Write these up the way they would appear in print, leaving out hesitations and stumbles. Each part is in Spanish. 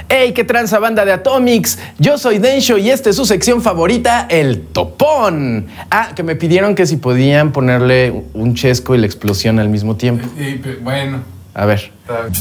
¡Hey, qué tranza banda de Atomics! Yo soy Densho y esta es su sección favorita, el topón. Ah, que me pidieron que si podían ponerle un chesco y la explosión al mismo tiempo. Bueno. A ver.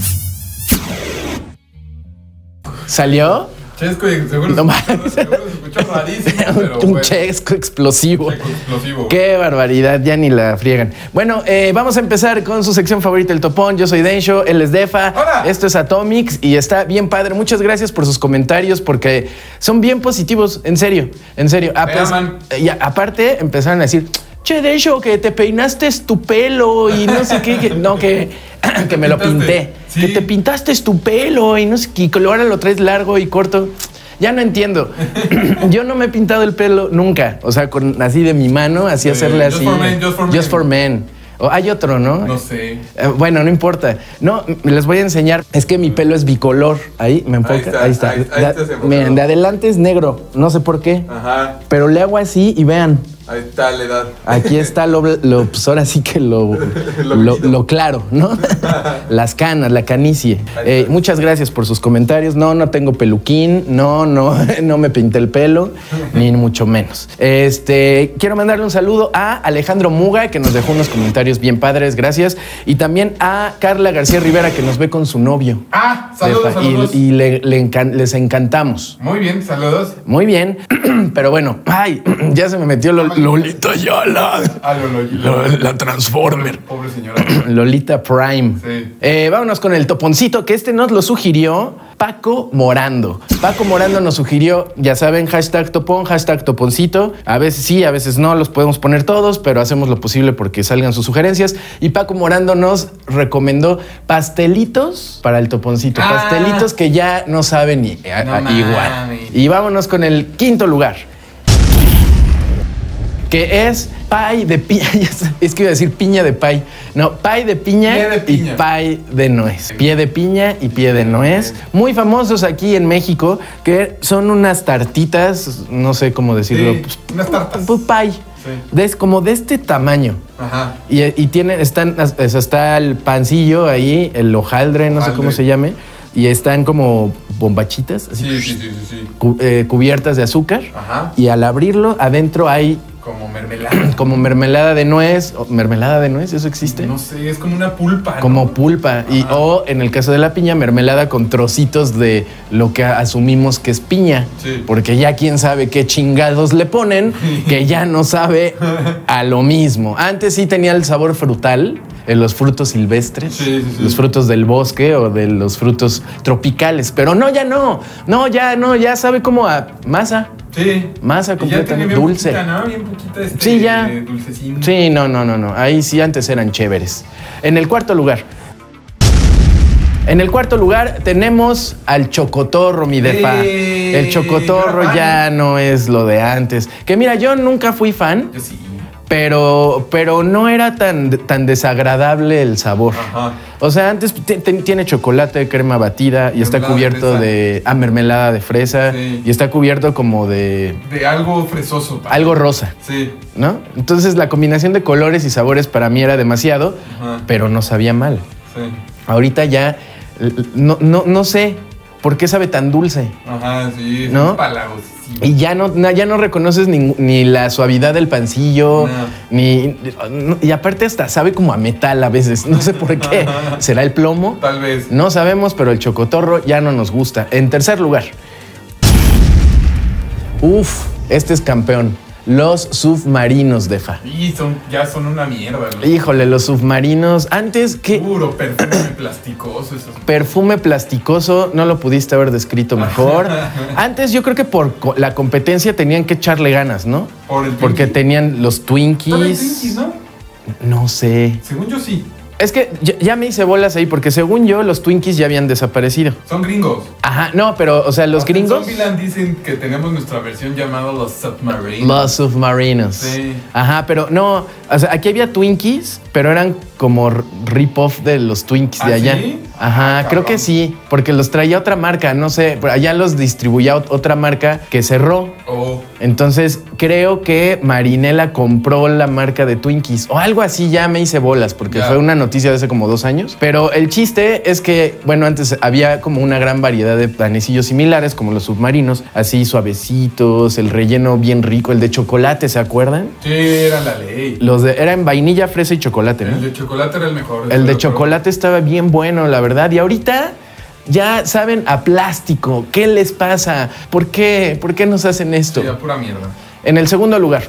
¿Salió? Chesco y seguro, No, se escuchó rarísimo, pero un chesco explosivo. Chesco explosivo. Qué barbaridad, ya ni la friegan. Bueno, vamos a empezar con su sección favorita, el topón. Yo soy Densho, él es Defa. ¡Hola! Esto es Atomics y está bien padre. Muchas gracias por sus comentarios porque son bien positivos, en serio, en serio. Y aparte empezaron a decir, che, Densho, que te peinaste tu pelo y no sé qué, que me lo pinté. Sí. Que te pintaste tu pelo y no sé qué, que ahora lo traes largo y corto. Ya no entiendo. Yo no me he pintado el pelo nunca. O sea, así de mi mano, así hacerle así. Just for men. Hay otro, ¿no? No sé. Bueno, no importa. No, les voy a enseñar. Es que mi pelo es bicolor. Ahí, ¿me enfoca? Ahí está. Miren, de adelante es negro. No sé por qué. Ajá. Pero le hago así y vean. Ahí está la edad. Aquí está pues ahora sí que lo claro, ¿no? Las canas, la canicie. Muchas gracias por sus comentarios. No tengo peluquín. No me pinté el pelo, ni mucho menos. Quiero mandarle un saludo a Alejandro Muga, que nos dejó unos comentarios bien padres, gracias. Y también a Carla García Rivera, que nos ve con su novio. Ah, saludos. Y les encantamos. Muy bien, saludos. Muy bien. Pero bueno, ay, ya se me metió Lolita Ayala. La Transformer. Pobre señora. Lolita Prime. Sí. Vámonos con el toponcito, que nos lo sugirió Paco Morando. Paco Morando nos sugirió, ya saben, hashtag topón, hashtag toponcito. A veces sí, a veces no, los podemos poner todos, pero hacemos lo posible porque salgan sus sugerencias. Y Paco Morando nos recomendó pastelitos para el toponcito. Pastelitos que ya no saben igual. Y vámonos con el quinto lugar, que es pie de piña. Es que iba a decir piña de pie. No, pie de piña y pie de nuez. Pie de piña y pie de nuez. Muy famosos aquí en México, que son unas tartitas, no sé cómo decirlo. Sí, unas tartas. Pues pie. Sí. Como de este tamaño. Ajá. Y está el pancillo ahí, el hojaldre, no sé cómo se llame. Y están como bombachitas, así, sí. Cubiertas de azúcar. Ajá. Y al abrirlo, adentro hay como mermelada. Como mermelada de nuez. ¿Mermelada de nuez? ¿Eso existe? No sé, es como una pulpa. Como pulpa. O en el caso de la piña, mermelada con trocitos de lo que asumimos que es piña. Sí. Porque ya quién sabe qué chingados le ponen, que ya no sabe a lo mismo. Antes sí tenía el sabor frutal, en los frutos silvestres, los frutos del bosque o de los frutos tropicales. Pero ya sabe como a masa. Sí. Masa completamente dulce. Bien poquita, sí, ya. Dulcecín. Sí, no. Ahí sí antes eran chéveres. En el cuarto lugar tenemos al chocotorro, mi Defa. El chocotorro ya no es lo de antes. Que mira, yo nunca fui fan. Yo sí. Pero no era tan desagradable el sabor. Ajá. O sea, antes tiene chocolate, crema batida y está cubierto de mermelada de fresa. Sí. Y está cubierto como de algo fresoso. Algo rosa. Sí. ¿No? Entonces la combinación de colores y sabores para mí era demasiado, pero no sabía mal. Sí. Ahorita ya no sé por qué sabe tan dulce. Ajá, sí. ¿No? Palagos. Y ya no reconoces ni la suavidad del pancillo, y aparte hasta sabe como a metal a veces. No sé por qué. ¿Será el plomo? Tal vez. No sabemos, pero el chocotorro ya no nos gusta. En tercer lugar. Este es campeón. Los submarinos, Defa. Y ya son una mierda. Híjole, los submarinos. Antes, ¿qué? Puro perfume plasticoso. Perfume plasticoso, no lo pudiste haber descrito mejor. Antes yo creo que por la competencia tenían que echarle ganas, ¿no? Porque tenían los Twinkies. ¿También Twinkies, no? No sé. Según yo sí. Es que ya me hice bolas ahí, porque según yo, los Twinkies ya habían desaparecido. Son gringos. Ajá, no, pero, o sea, los gringos... En Zombieland dicen que tenemos nuestra versión llamada los Submarinos. Los Submarinos. Sí. Ajá, pero no, o sea, aquí había Twinkies, pero eran como rip-off de los Twinkies de allá. ¿Sí? Ajá, creo que sí, porque los traía otra marca, no sé, pero allá los distribuía otra marca que cerró. Oh. Entonces creo que Marinela compró la marca de Twinkies o algo así, ya me hice bolas porque fue una noticia de hace como 2 años. Pero el chiste es que, bueno, antes había como una gran variedad de panecillos similares como los submarinos, así suavecitos, el relleno bien rico, el de chocolate, ¿se acuerdan? Sí, era la ley. Eran vainilla, fresa y chocolate, ¿no? El de chocolate era el mejor. El de chocolate estaba bien bueno, la verdad. Y ahorita ya saben a plástico. ¿Qué les pasa? ¿Por qué? ¿Por qué nos hacen esto? Sí, a pura mierda. En el segundo lugar,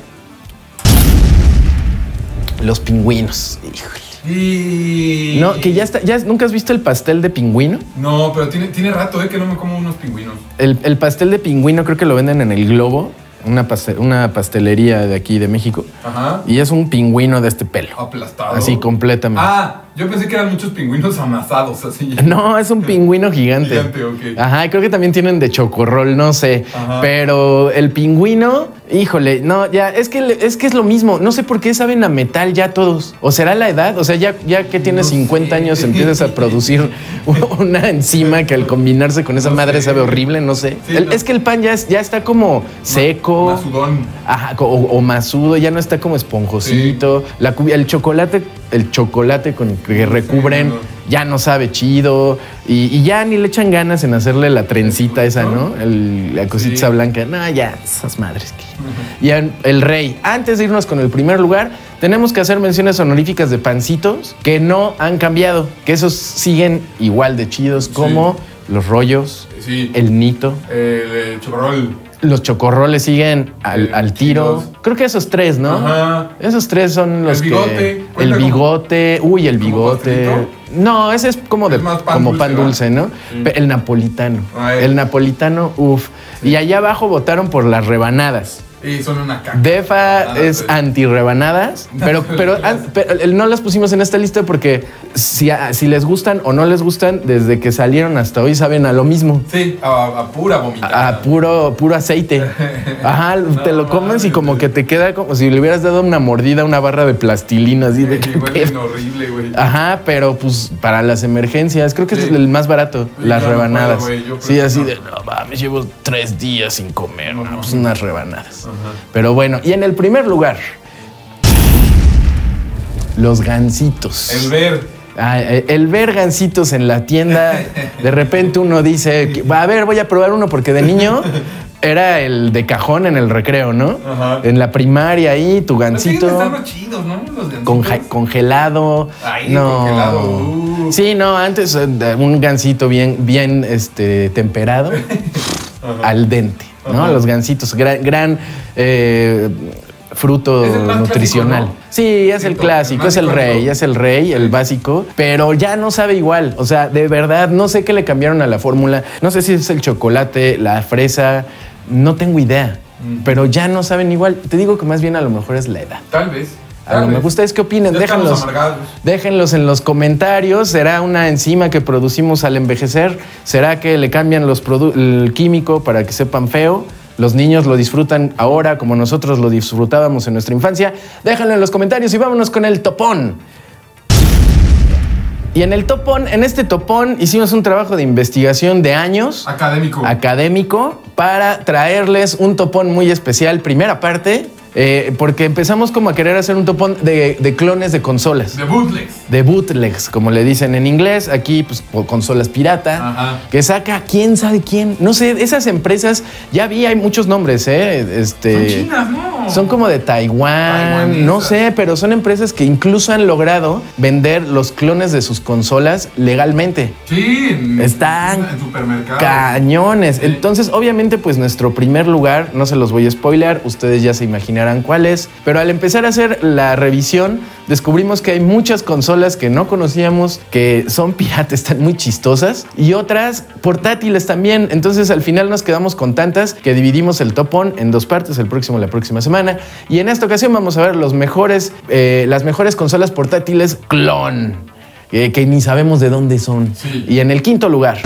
los pingüinos. Híjole. Y... No, que ya está. ¿Nunca has visto el pastel de pingüino? No, pero tiene rato que no me como unos pingüinos. El pastel de pingüino creo que lo venden en el Globo, una pastelería de aquí de México. Ajá. Y es un pingüino de este pelo. Aplastado. Así completamente. Ah, yo pensé que eran muchos pingüinos amasados, así. No, es un pingüino gigante. Gigante, ok. Ajá, creo que también tienen de chocorrol, no sé. Ajá. Pero el pingüino, híjole, no, ya, es que es lo mismo. No sé por qué saben a metal ya todos. ¿O será la edad? O sea, ya que tienes No 50 sé. años empiezas a producir una enzima que al combinarse con esa No madre sé. sabe horrible, no sé. Sí, Es que el pan ya está como seco. Masudón. Ajá, o masudo, ya no está como esponjosito. El chocolate con que recubren no. ya no sabe chido. Y ya ni le echan ganas en hacerle la trencita esa, ¿no? La cosita Sí. blanca. No, ya, esas madres que... Y el rey. Antes de irnos con el primer lugar, tenemos que hacer menciones honoríficas de pancitos que no han cambiado, que esos siguen igual de chidos como los rollos, Sí. el nito. El chocorrol. Los chocorroles siguen al tiro. chidos. Creo que esos 3, ¿no? Ajá. Esos 3 son los El bigote. que... El ¿Cuenta bigote. Uy, el como bigote. pastelito? No, ese es como Es más pan como dulce, pan ¿va? dulce, ¿no? Sí. El napolitano. Ay. El napolitano, uff. Y allá abajo votaron por las rebanadas. Y son una caca. Defa es pues. anti-rebanadas, pero no las pusimos en esta lista porque si les gustan o no les gustan, desde que salieron hasta hoy saben a lo mismo. Sí, a pura vomitada. A puro aceite. Ajá, te lo comes y como que te queda como si le hubieras dado una mordida a una barra de plastilina, así de Sí, qué huelen pedo. horrible, güey. Ajá, pero pues para las emergencias, creo que es Sí. el más barato, Sí, las yo no rebanadas. puedo, güey, yo Sí, creo así que de, no mames, llevo 3 días sin comer, No, no, no. pues unas rebanadas. Ajá. Pero bueno, y en el primer lugar, los gansitos. El ver gansitos en la tienda, de repente uno dice, a ver, voy a probar uno porque de niño era el de cajón en el recreo, ¿no? Ajá. En la primaria ahí, tu Siguen gansito estando chidos, ¿no? Los gancitos. congelado. Ay, no. congelado. Sí, no, antes un gansito bien temperado al dente, ¿no? Ajá. Los gansitos, gran fruto Es el más nutricional. clásico, ¿no? Sí, es el clásico, es el rey, el básico, pero ya no sabe igual. O sea, de verdad, no sé qué le cambiaron a la fórmula. No sé si es el chocolate, la fresa, no tengo idea. Pero ya no saben igual. Te digo que más bien a lo mejor es la edad. Tal vez. A lo mejor ustedes qué opinen, Ya estamos déjenlos. amargados. Déjenlos en los comentarios. ¿Será una enzima que producimos al envejecer? ¿Será que le cambian el químico para que sepan feo? Los niños lo disfrutan ahora como nosotros lo disfrutábamos en nuestra infancia. Déjenlo en los comentarios y vámonos con el topón. Y en este topón hicimos un trabajo de investigación de años. Académico para traerles un topón muy especial. Primera parte, porque empezamos como a querer hacer un topón de clones de consolas. De bootlegs. De bootlegs, como le dicen en inglés. Aquí, pues, consolas pirata. Ajá. Que saca quién sabe quién. No sé, esas empresas, ya vi, hay muchos nombres, Son chinas, ¿no? Son como de Taiwán, Taiwanesas. no sé, pero son empresas que incluso han logrado vender los clones de sus consolas legalmente. Sí, Están en supermercados. Cañones. Sí. Entonces, obviamente, pues nuestro primer lugar, no se los voy a spoilear, ustedes ya se imaginarán cuál es, pero al empezar a hacer la revisión, descubrimos que hay muchas consolas que no conocíamos, que son piratas, están muy chistosas, y otras portátiles también. Entonces, al final nos quedamos con tantas que dividimos el topón en 2 partes, la próxima semana. Y en esta ocasión vamos a ver las mejores consolas portátiles clon, que ni sabemos de dónde son. Sí. Y en el quinto lugar,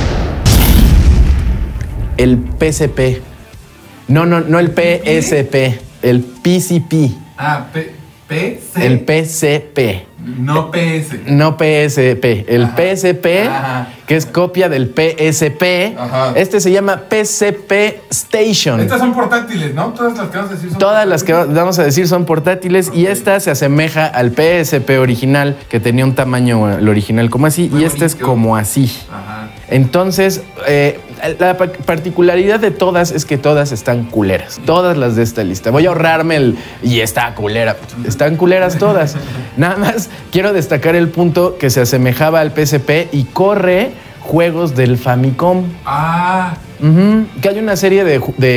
el PSP. No el PSP, el PCP. Ah, PC. El PCP. No PS. No PSP. El Ajá. PSP, Ajá. que es copia del PSP. Ajá. Este se llama PSP Station. Estas son portátiles, ¿no? Todas las que vamos a decir son Todas las que portátiles. vamos a decir son portátiles y esta se asemeja al PSP original, que tenía un tamaño, el original como así, Muy y este es bonito. como así. Ajá. Entonces, la particularidad de todas es que todas están culeras. Todas las de esta lista. Voy a ahorrarme el... Y está culera. Están culeras todas. Nada más quiero destacar el punto que se asemejaba al PSP y corre juegos del Famicom. Ah, Que hay una serie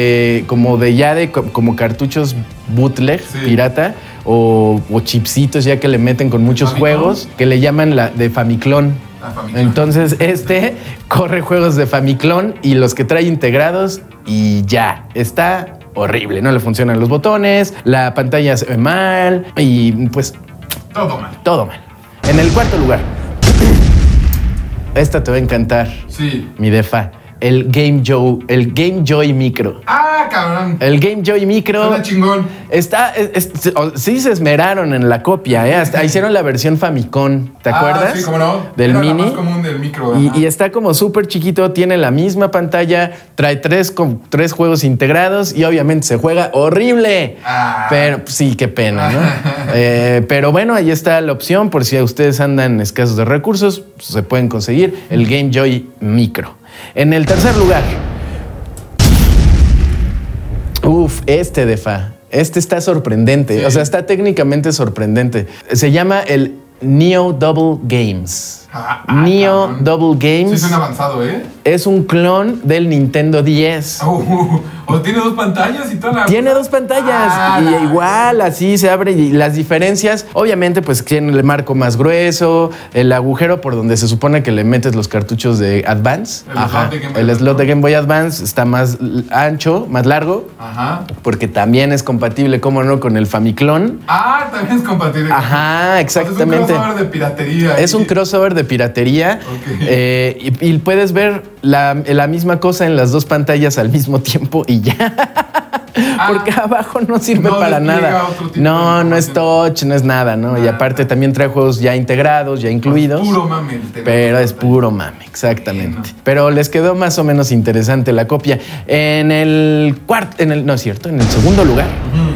como cartuchos bootleg, Sí. pirata, o chipsitos ya que le meten con muchos ¿Famicom? juegos, que le llaman la de Famiclón. la familia. Entonces corre juegos de Famiclón y los que trae integrados y ya, está horrible, no le funcionan los botones, la pantalla se ve mal y pues Todo mal. todo mal. En el cuarto lugar, esta te va a encantar, Sí. mi defa, el Game Joy Micro. Ah, cabrón. El Game Joy Micro Suena chingón. sí se esmeraron en la copia, ¿eh? Hasta hicieron la versión Famicom, ¿te acuerdas? Sí, cómo no. Del Era mini. la más común del micro. Y ajá. está como súper chiquito, tiene la misma pantalla, trae tres juegos integrados y obviamente se juega horrible. Ah. Pero sí, qué pena, ¿no? Pero bueno, ahí está la opción por si ustedes andan escasos de recursos, pues, se pueden conseguir el Game Joy Micro. En el tercer lugar, defa. Este está sorprendente, Sí. o sea, está técnicamente sorprendente. Se llama el Neo Double Games. Neo cabrón. Double Sí, Games suena avanzado, ¿eh? es un clon del Nintendo 10. O tiene dos pantallas y toda la... Tiene dos pantallas Ah, y igual así se abre y las diferencias, obviamente pues tiene el marco más grueso, el agujero por donde se supone que le metes los cartuchos de Advance. El slot de Game Boy El slot Advance. de Game Boy Advance está más ancho, más largo, Ajá. porque también es compatible, cómo no, con el Famiclón. Ah, también es compatible. Ajá, exactamente. Es un crossover de piratería. Es un crossover de piratería. Ok. Y puedes ver la misma cosa en las dos pantallas al mismo tiempo y ya. Porque abajo no sirve no para despliega nada. otro tipo de No es información. touch, no es nada, ¿no? Y Nada. aparte también trae juegos ya integrados, ya incluidos. Es puro mame el tema. Pero es puro mame, exactamente. Bueno. Pero les quedó más o menos interesante la copia. En el no es cierto, en el segundo lugar.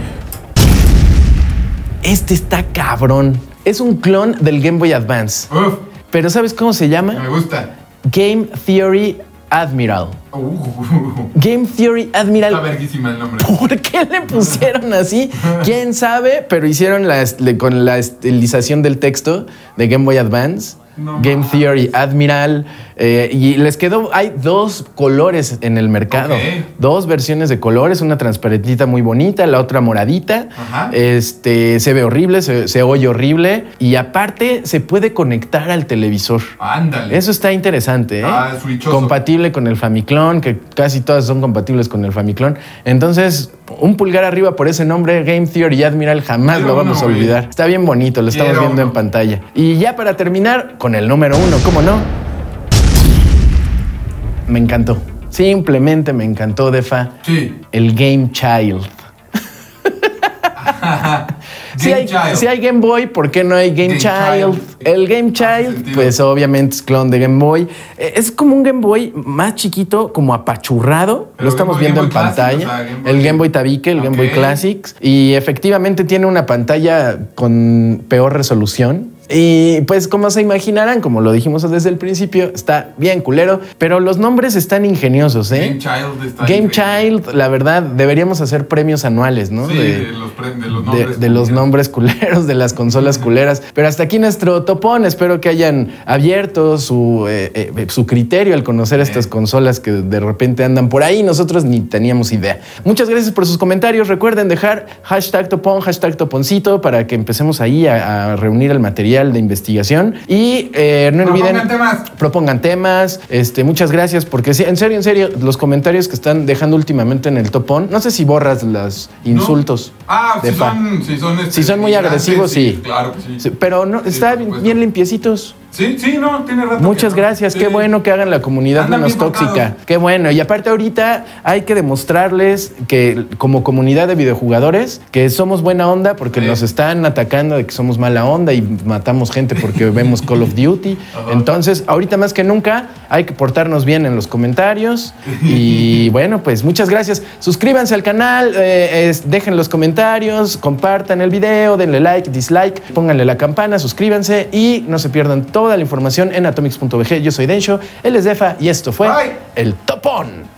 Este está cabrón. Es un clon del Game Boy Advance. Uf, Pero ¿sabes cómo se llama? me gusta. Game Theory Admiral. Game Theory Está Admiral. verguísima el nombre. ¿Por qué le pusieron así? ¿Quién sabe? Pero hicieron con la estilización del texto de Game Boy Advance. No Game mames. Theory Admiral. Y les quedó... Hay dos colores en el mercado. Ok. Dos versiones de colores. Una transparentita muy bonita, la otra moradita. Ajá. Se ve horrible, se oye horrible. Y aparte se puede conectar al televisor. Ándale. Eso está interesante, ¿eh? Ah, es richoso. Compatible con el Famiclón, que casi todas son compatibles con el Famiclón. Entonces, un pulgar arriba por ese nombre, Game Theory Admiral, jamás Quiero lo vamos uno, a olvidar. güey. Está bien bonito, lo estamos Quiero viendo en uno. pantalla. Y ya para terminar, con el número 1, ¿cómo no? Me encantó. Simplemente me encantó, Defa. Sí. El Game Child. Game Child. Si hay Game Boy, ¿por qué no hay Game Game Child? Child. El Game Hace Child, sentido. pues obviamente es clon de Game Boy. Es como un Game Boy más chiquito, como apachurrado. Pero Lo estamos Game viendo Boy en Classic, pantalla. o sea, Game Boy- El Game Boy Tabique, el Game Boy Ok. Classics. Y efectivamente tiene una pantalla con peor resolución. Y pues como se imaginarán, como lo dijimos desde el principio, está bien culero, pero los nombres están ingeniosos, ¿eh? Game Child está Game increíble. Child, la verdad, deberíamos hacer premios anuales, ¿no? Sí, de los nombres. De los nombres culeros, de las consolas culeras. Pero hasta aquí nuestro topón. Espero que hayan abierto su criterio al conocer estas consolas que de repente andan por ahí. Nosotros ni teníamos idea. Muchas gracias por sus comentarios. Recuerden dejar hashtag topón, hashtag toponcito para que empecemos ahí a reunir el material de investigación. Y no olviden... Propongan temas. Propongan temas. Muchas gracias porque sí, en serio, los comentarios que están dejando últimamente en el topón, no sé si borras los insultos. Ah, Defa. si son Si son muy agresivos, sí. Claro que sí. Sí, pero no, Sí, está por supuesto. bien limpiecitos. Sí, no, tiene rato. Muchas gracias, qué bueno que hagan la comunidad menos tóxica. Qué bueno. Y aparte ahorita hay que demostrarles que como comunidad de videojugadores, que somos buena onda porque nos están atacando de que somos mala onda y matamos gente porque vemos Call of Duty. Entonces, ahorita más que nunca hay que portarnos bien en los comentarios. Y bueno, pues muchas gracias. Suscríbanse al canal, dejen los comentarios, compartan el video, denle like, dislike, pónganle la campana, suscríbanse y no se pierdan toda la información en atomics.bg. Yo soy Densho, él es Defa y esto fue El Topón.